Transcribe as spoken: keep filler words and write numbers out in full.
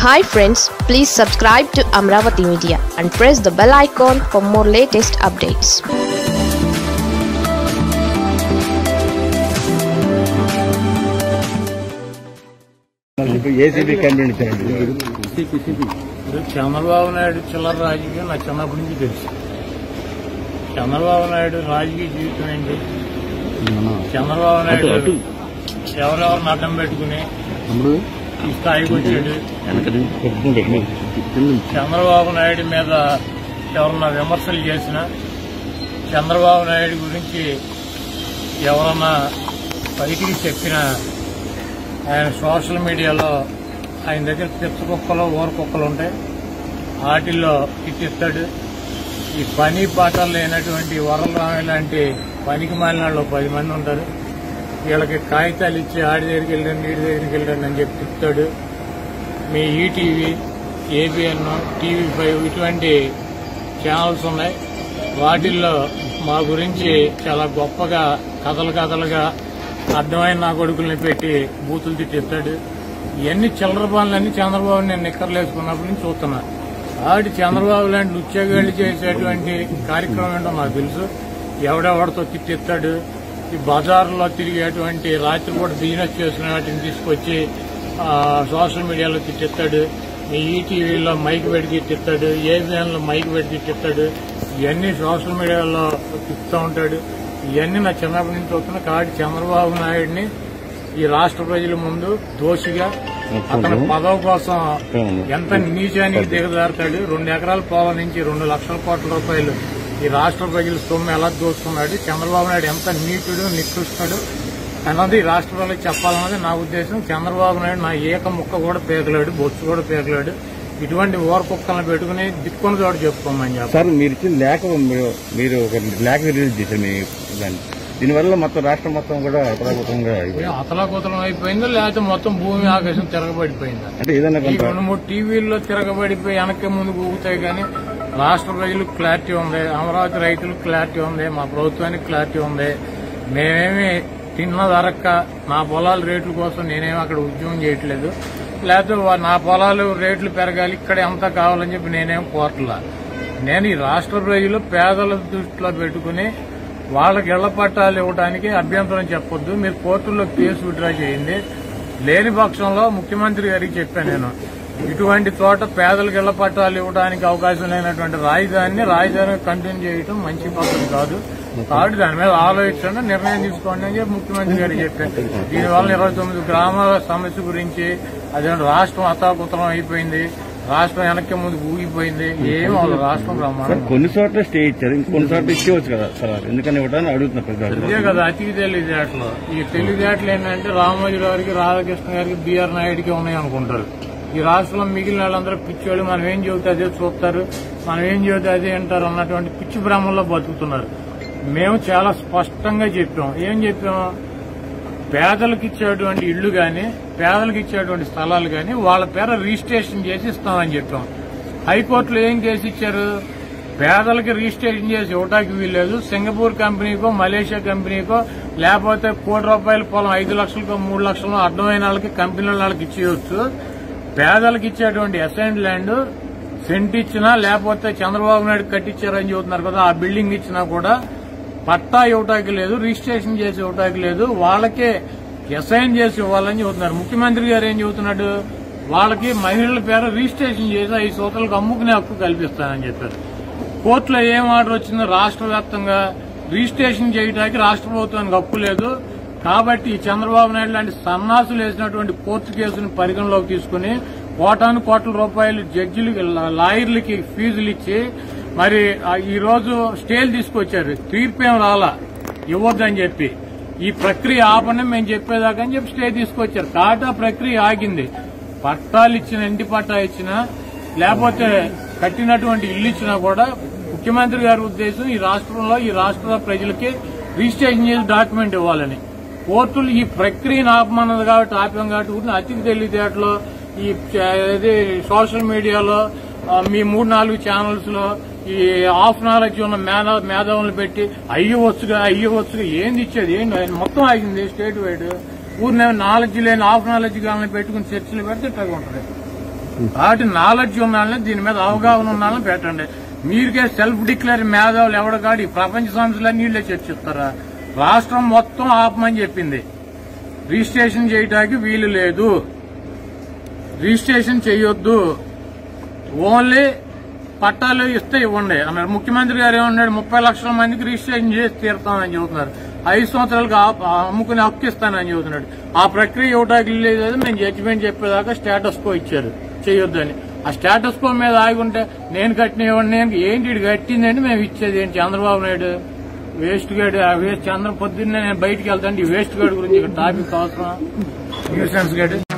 Hi friends, please subscribe to Amravati Media and press the bell icon for more latest updates. Chandrababu Naidu చిల్లర రాజకీయం నా చిన్నప్పటి నుంచి తెలుసు. చంద్రబాబు నాయుడు రాజకీయ జీవితం ఏంటి? చంద్రబాబు నాయుడు ఎవరెవరిని అడ్డం పెట్టుకుని ఈ స్థాయికి వచ్చాడు. చంద్రబాబు నాయుడు మీద ఎవరన్నా విమర్శలు చేసినా, చంద్రబాబు నాయుడు గురించి ఎవరన్నా బయటికి చెప్పినా ఆయన సోషల్ మీడియాలో ఆయన దగ్గర పిచ్చ కుక్కలు ఊర కుక్కలు ఉంటాయి, వాటిల్లో ఇట్టిస్తాడు. ఈ పని పాటలు లేనటువంటి వరలరామి లాంటి పనికి మాలిన పది మంది ఉంటారు. వీళ్ళకి కాగితాలు ఇచ్చి ఆడి దగ్గరికి వెళ్ళండి, నీటి దగ్గరికి వెళ్ళండి అని చెప్పి చెప్తాడు. మీ ఈటీవీ, ఏబిఎన్, టీవీ ఫైవ్ ఇటువంటి ఛానల్స్ ఉన్నాయి. వాటిల్లో మా గురించి చాలా గొప్పగా కథలు కథలుగా అర్థమైన నా కొడుకుల్ని పెట్టి బూతులు తిట్టిస్తాడు. ఇవన్నీ చిల్లర పనులన్నీ చంద్రబాబు నేను నిక్కర్లేసుకున్నప్పటి నుంచి చూస్తున్నా. ఆవిడ చంద్రబాబు లాంటి ఉద్యోగాలు చేసేటువంటి కార్యక్రమం ఏంటో నాకు తెలుసు. ఎవడెవడితో తిట్టిస్తాడు. ఈ బజార్లో తిరిగేటువంటి రాత్రిపూట బిజినెస్ చేసుకునే వాటిని తీసుకొచ్చి సోషల్ మీడియాలో తిట్టిస్తాడు. మీ ఈటీవీలో మైక్ పెట్టి తిట్టిస్తాడు, ఏబిఎన్లో మైక్ పెట్టి తిట్టిస్తాడు. ఇవన్నీ సోషల్ మీడియాలో తిప్పుతూ ఉంటాడు. ఇవన్నీ నా చిన్నప్పటి నుంచి చూస్తున్నా. కాబట్టి చంద్రబాబు నాయుడిని ఈ రాష్ట్ర ప్రజల ముందు దోషిగా, అతని పదవి కోసం ఎంత నీచానికి దిగజారుతాడు. రెండు ఎకరాల పొలం నుంచి రెండు లక్షల కోట్ల రూపాయలు ఈ రాష్ట్ర ప్రజల సొమ్ము ఎలా దోచుకున్నాడు, చంద్రబాబు నాయుడు ఎంత నీటుడు నికృష్టుడు అన్నది రాష్ట్ర ప్రజలకు చెప్పాలన్నది నా ఉద్దేశం. చంద్రబాబు నాయుడు నా ఏక ముక్క కూడా పేకలాడు, బొచ్చు కూడా పేకలాడు. ఇటువంటి ఓర కుక్కలను పెట్టుకుని దిక్కుని చోటు చెప్పుకోమని చెప్పారు. సార్, మీరు ఇచ్చిన లేఖ మీరు ఒక లేఖ రిలీజ్ చేశారు. మీ దీనివల్ల మొత్తం రాష్ట్రం మొత్తం కూడా అతలాకుతంగా అతలాకుతలం అయిపోయిందా, లేకపోతే మొత్తం భూమి ఆకాశం తిరగబడిపోయిందా? అంటే ఏదైనా రెండు మూడు టీవీల్లో తిరగబడిపోయి వెనక్కి ముందు ఊగుతాయి. కానీ రాష్ట్ర ప్రజలకు క్లారిటీ ఉంది, అమరావతి రైతులకు క్లారిటీ ఉంది, మా ప్రభుత్వానికి క్లారిటీ ఉంది. మేమేమి తిన్న ధరక్క నా పొలాల రేట్ల కోసం నేనేమి అక్కడ ఉద్యమం చేయట్లేదు. లేకపోతే నా పొలాలు రేట్లు పెరగాలి, ఇక్కడ ఎంత కావాలని చెప్పి నేనేం కోరట్లా. నేను ఈ రాష్ట్ర ప్రజలు పేదల దృష్టిలో పెట్టుకుని వాళ్ళకి ఇళ్ల పట్టాలు ఇవ్వడానికి అభ్యంతరం చెప్పొద్దు, మీరు కోర్టుల్లో కేసు విత్డ్రా చేయండి. లేని పక్షంలో ముఖ్యమంత్రి గారికి చెప్పాను నేను, ఇటువంటి చోట పేదలకు ఇళ్ల పట్టాలు ఇవ్వడానికి అవకాశం లేనటువంటి రాజధానిని రాజధాని కంటిన్యూ చేయడం మంచి పద్ధతి కాదు. కాబట్టి దాని మీద ఆలోచించండి, నిర్ణయం తీసుకోండి అని చెప్పి ముఖ్యమంత్రి గారికి చెప్పాను. దీనివల్ల ఇరవై తొమ్మిది గ్రామాల సమస్య గురించి అదే రాష్ట్రం అతాకుతలం అయిపోయింది, రాష్ట్రం వెనక్కి ముందు ఊగిపోయింది. ఏమో రాష్ట్రం ప్రమాణం కొన్ని చోట్ల స్టే ఇచ్చారు, ఇంకొన్ని చోట్ల ఇచ్చేవచ్చు కదా సార్, ఎందుకని ఇవ్వడానికి అడుగుతున్నారు. ఇదే కదా అతికి తెలివితేటలు. ఈ తెలివితేటలు ఏంటంటే రామోజీ గారికి, రాధాకృష్ణ గారికి, బీఆర్ నాయుడికి ఉన్నాయి అనుకుంటారు. ఈ రాష్ట్రంలో మిగిలిన వాళ్ళందరూ పిచ్చివాళ్ళు, మనం ఏం చెబితే అదే చూస్తారు, మనం ఏం చెబితే అదే అంటారు అన్నటువంటి పిచ్చి భ్రమంలో బతుకుతున్నారు. మేము చాలా స్పష్టంగా చెప్పాం. ఏం చెప్పాం? పేదలకు ఇచ్చేటువంటి ఇళ్లు గాని, పేదలకు ఇచ్చేటువంటి స్థలాలు గాని వాళ్ళ పేర రిజిస్ట్రేషన్ చేసి ఇస్తామని చెప్పాం. హైకోర్టులో ఏం కేసు ఇచ్చారు? పేదలకి రిజిస్ట్రేషన్ చేసి ఇవ్వటానికి వీల్లేదు, సింగపూర్ కంపెనీకో మలేషియా కంపెనీకో లేకపోతే కోటి రూపాయల పొలం ఐదు లక్షలకో మూడు లక్షలు అడ్డమైన వాళ్ళకి కంపెనీల వాళ్ళకి ఇచ్చేయచ్చు. పేదలకు ఇచ్చేటువంటి అసైన్డ్ ల్యాండ్ సెంట్ ఇచ్చినా లేకపోతే చంద్రబాబు నాయుడు కట్టించారని చెబుతున్నారు కదా, ఆ బిల్డింగ్ ఇచ్చినా కూడా పట్టా ఇవ్వటానికి లేదు, రిజిస్ట్రేషన్ చేసి ఇవ్వటానికి లేదు, వాళ్ళకే అసైన్ చేసి ఇవ్వాలని చెబుతున్నారు. ముఖ్యమంత్రి గారు ఏం చెబుతున్నాడు? వాళ్ళకి మహిళల పేరు రిజిస్ట్రేషన్ చేసి ఐదు సంవత్సరాలకు అమ్ముకునే హక్కు కల్పిస్తానని చెప్పారు. కోర్టులో ఏం ఆర్డర్ వచ్చిందో, రాష్ట్ర వ్యాప్తంగా రిజిస్ట్రేషన్ చేయడానికి రాష్ట్ర ప్రభుత్వానికి హక్కు లేదు. కాబట్టి చంద్రబాబు నాయుడు లాంటి సన్నాసులు వేసినటువంటి కోర్టు కేసును పరిగణలోకి తీసుకుని కోటాను కోట్ల రూపాయలు జడ్జిలకి, లాయర్లకి ఫీజులు ఇచ్చి మరి ఈ రోజు స్టేలు తీసుకొచ్చారు. తీర్పు ఏం రాలా, ఇవ్వద్దని చెప్పి ఈ ప్రక్రియ ఆపని మేము చెప్పేదాకా అని చెప్పి స్టే తీసుకొచ్చారు. కాబట్టి ఆ ప్రక్రియ ఆగింది. పట్టాలు ఇచ్చిన, ఇంటి పట్టా ఇచ్చినా లేకపోతే కట్టినటువంటి ఇల్లు ఇచ్చినా కూడా ముఖ్యమంత్రి గారి ఉద్దేశం ఈ రాష్ట్రంలో ఈ రాష్ట్ర ప్రజలకి రిజిస్ట్రేషన్ చేసి డాక్యుమెంట్ ఇవ్వాలని. కోర్టులు ఈ ప్రక్రియను ఆపమన్నది కాబట్టి ఆపాం. కాబట్టి అతికి తెలివితేటలో ఈ సోషల్ మీడియాలో మీ మూడు నాలుగు ఛానల్స్ లో ఈ హాఫ్ నాలెడ్జ్ ఉన్న మేధావులను పెట్టి అయ్యవచ్చుగా అయ్యవచ్చుగా ఏంది ఇచ్చేది, ఏంటి మొత్తం ఆగింది స్టేట్ వైడ్. ఊరినే నాలెడ్జ్ లేని హాఫ్ నాలెడ్జ్ గాలని పెట్టుకుని చర్చలు పెడితే ఇట్లా ఉంటుంది. కాబట్టి నాలెడ్జ్ ఉన్న వాళ్ళని దీని మీద అవగాహన ఉన్న వాళ్ళని పెట్టండి. మీరుకే సెల్ఫ్ డిక్లేర్ మేధావులు ఎవడ కాదు ఈ ప్రపంచ సంస్థలన్నీ నీళ్లే చర్చిస్తారా? రాష్ట్రం మొత్తం ఆపమని చెప్పింది. రిజిస్ట్రేషన్ చేయడానికి వీలు లేదు, రిజిస్ట్రేషన్ చేయొద్దు, ఓన్లీ పట్టాలు ఇస్తే ఇవ్వండి అన్నారు. ముఖ్యమంత్రి గారు ఏమన్నాడు? ముప్పై లక్షల మందికి రిజిస్ట్రేషన్ చేసి తీరుతామని చెబుతున్నారు. ఐదు సంవత్సరాలకు అమ్ముకుని హక్కు ఇస్తానని చెబుతున్నాడు. ఆ ప్రక్రియ ఇవ్వడానికి లేదు. మేము జడ్జిమెంట్ చెప్పేదాకా స్టేటస్ కో ఇచ్చారు చేయొద్దని. ఆ స్టేటస్ కో మీద ఆగి ఉంటే నేను కట్టిన ఇవ్వండి, నేను ఏంటి ఇటు కట్టిందండి మేము ఇచ్చేది ఏంటి? చంద్రబాబు నాయుడు వేస్ట్ గాడు, ఆ వేస్ట్ చంద్ర పొద్దున్నే నేను బయటికి వెళ్తాను ఈ వేస్ట్ గాడి గురించి ఇక్కడ టాపిక్ అవసరం న్యూసెన్స్ గాడు.